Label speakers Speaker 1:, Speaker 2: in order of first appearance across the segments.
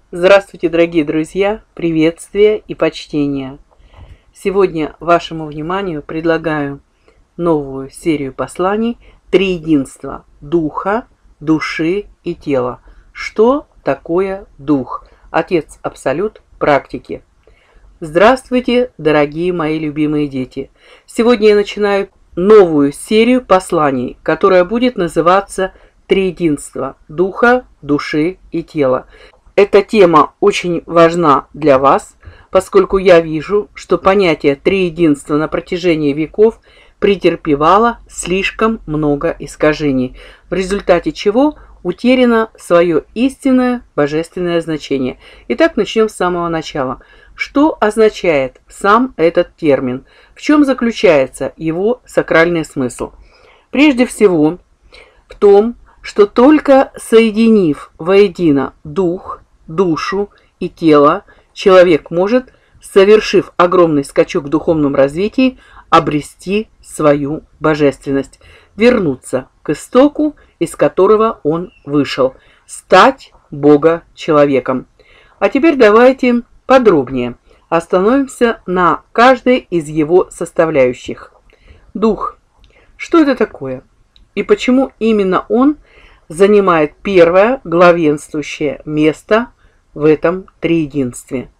Speaker 1: Здравствуйте, дорогие друзья! Приветствия и почтения! Сегодня вашему вниманию предлагаю новую серию посланий «Триединство духа, души и тела». Что такое дух? Отец Абсолют практики. Здравствуйте, дорогие мои любимые дети! Сегодня я начинаю новую серию посланий, которая будет называться «Триединство духа, души и тела». Эта тема очень важна для вас, поскольку я вижу, что понятие триединства на протяжении веков претерпевало слишком много искажений, в результате чего утеряно свое истинное божественное значение. Итак, начнем с самого начала. Что означает сам этот термин? В чем заключается его сакральный смысл? Прежде всего, в том, что только соединив воедино дух, душу и тело, человек может, совершив огромный скачок в духовном развитии, обрести свою божественность, вернуться к истоку, из которого он вышел, стать Бога-человеком. А теперь давайте подробнее остановимся на каждой из его составляющих. Дух. Что это такое? И почему именно он занимает первое главенствующее место в этом триединстве?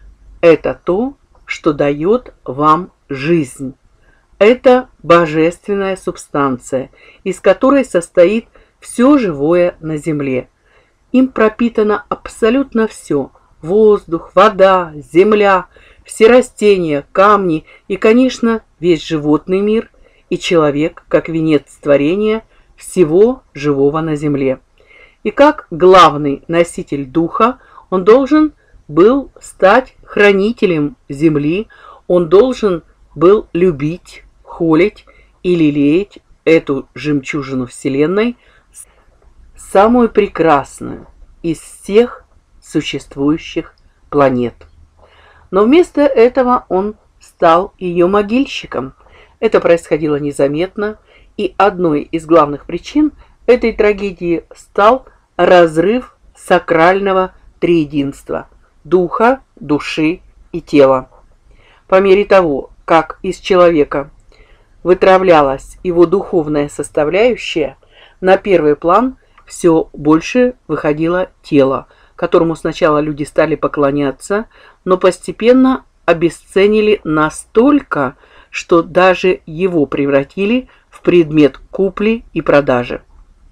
Speaker 1: Это то, что дает вам жизнь. Это божественная субстанция, из которой состоит все живое на земле. Им пропитано абсолютно все: воздух, вода, земля, все растения, камни и, конечно, весь животный мир и человек, как венец творения всего живого на земле. И как главный носитель духа, он должен был стать хранителем земли, он должен был любить, холить и лелеять эту жемчужину вселенной, самую прекрасную из всех существующих планет. Но вместо этого он стал ее могильщиком. Это происходило незаметно, и одной из главных причин этой трагедии стал разрыв сакрального триединства духа, души и тела. По мере того, как из человека вытравлялась его духовная составляющая, на первый план все больше выходило тело, которому сначала люди стали поклоняться, но постепенно обесценили настолько, что даже его превратили в предмет купли и продажи.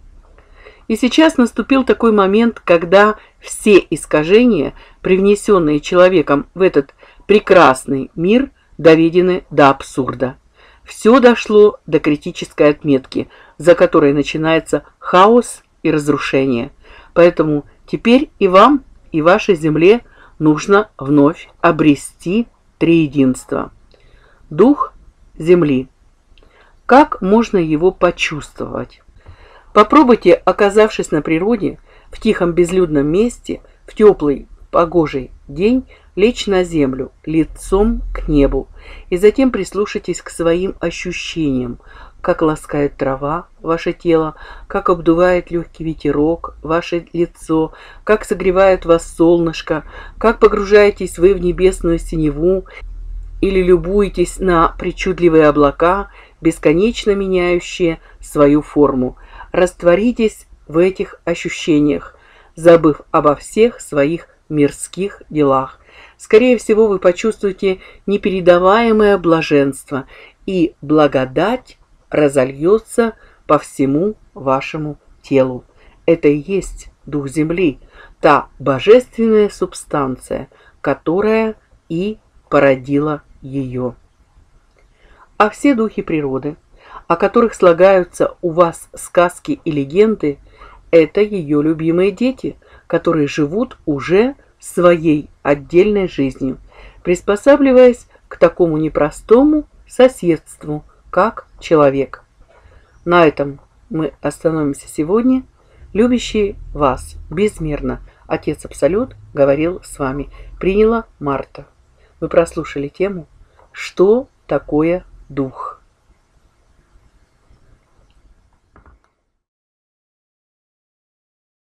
Speaker 1: И сейчас наступил такой момент, когда все искажения, привнесенные человеком в этот прекрасный мир, доведены до абсурда. Все дошло до критической отметки, за которой начинается хаос и разрушение. Поэтому теперь и вам, и вашей земле нужно вновь обрести триединство. Дух земли. Как можно его почувствовать? Попробуйте, оказавшись на природе, в тихом безлюдном месте, в теплый погожий день, лечь на землю, лицом к небу, и затем прислушайтесь к своим ощущениям, как ласкает трава ваше тело, как обдувает легкий ветерок ваше лицо, как согревает вас солнышко, как погружаетесь вы в небесную синеву или любуетесь на причудливые облака, бесконечно меняющие свою форму. Растворитесь в этих ощущениях, забыв обо всех своих мирских делах. Скорее всего, вы почувствуете непередаваемое блаженство, и благодать разольется по всему вашему телу. Это и есть дух земли, та божественная субстанция, которая и породила ее. А все духи природы, о которых слагаются у вас сказки и легенды, это ее любимые дети, которые живут уже своей отдельной жизнью, приспосабливаясь к такому непростому соседству, как человек. На этом мы остановимся сегодня. Любящий вас безмерно Отец Абсолют говорил с вами. Приняла Марта. Вы прослушали тему «Что такое дух?».